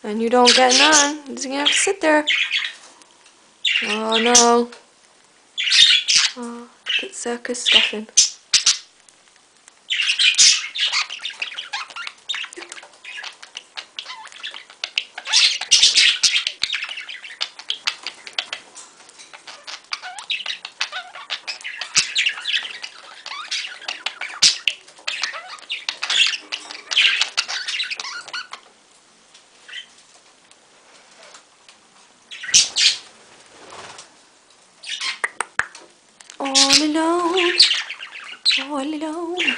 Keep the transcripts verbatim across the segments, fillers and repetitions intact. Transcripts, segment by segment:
And you don't get none. You're just gonna have to sit there. Oh no. Oh, it's circus scoffing. All alone, all alone.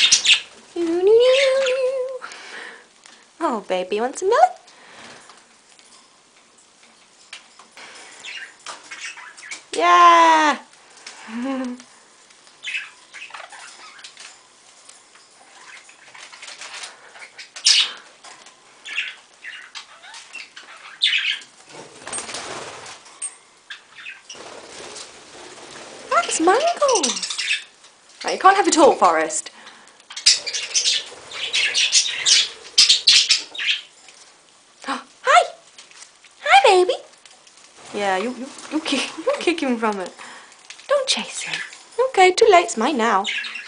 Oh, baby, you want some millet? Yeah! That's mangoes! Right, you can't have it all, Forrest. Oh, hi! Hi, baby! Yeah, you, you, you, kick, you kick him from it. Don't chase him. Okay, too late. It's mine now.